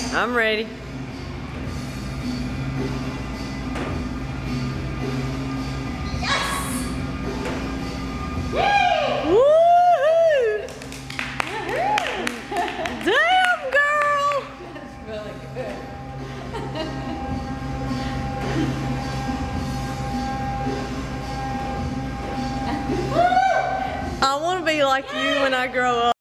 I'm ready. I want to be like you when I grow up.